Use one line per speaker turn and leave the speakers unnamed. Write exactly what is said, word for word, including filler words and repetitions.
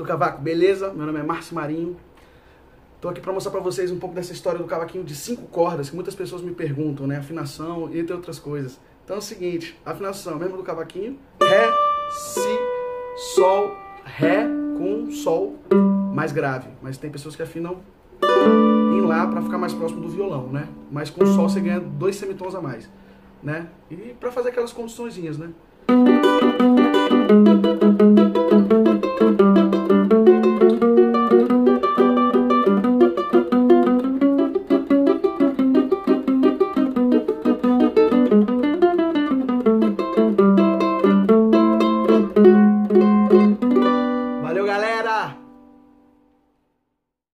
do cavaco, beleza? Meu nome é Márcio Marinho. Tô aqui para mostrar para vocês um pouco dessa história do cavaquinho de cinco cordas, que muitas pessoas me perguntam, né? Afinação, entre outras coisas. Então é o seguinte, a afinação mesmo do cavaquinho, Ré, Si, Sol, Ré com Sol mais grave. Mas tem pessoas que afinam em Lá para ficar mais próximo do violão, né? Mas com Sol você ganha dois semitons a mais, né? E para fazer aquelas condiçõezinhas, né?